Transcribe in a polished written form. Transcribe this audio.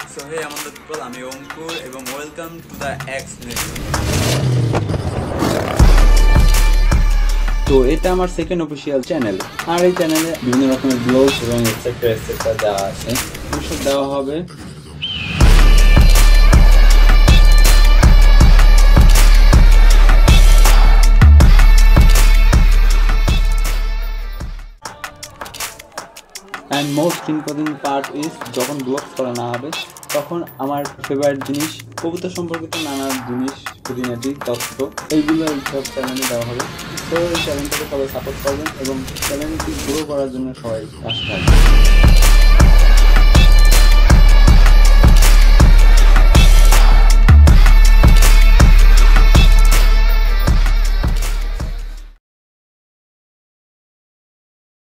So hey আমাদের people, আমি অঙ্কুর এবং welcome to the X nation. তো এটা আমার সেকেন্ড অফিসিয়াল চ্যানেল, আর এই চ্যানেলে বিভিন্ন রকমের ব্লগ এবং এটসেট্রা দেওয়া আছে, এসব দেওয়া হবে। And most important part is, যখন ব্লগস করা না হবে তখন আমার ফেভারিট জিনিস, কবুতর সম্পর্কিত নানা জিনিস, খুঁটিনাটি তথ্য, এইগুলো সব চ্যানেলে দেওয়া হবে। তো এই চ্যানেলটাকে সবাই সাপোর্ট করবেন এবং চ্যানেলটি গ্রো করার জন্য সবাই পাশে থাকবেন।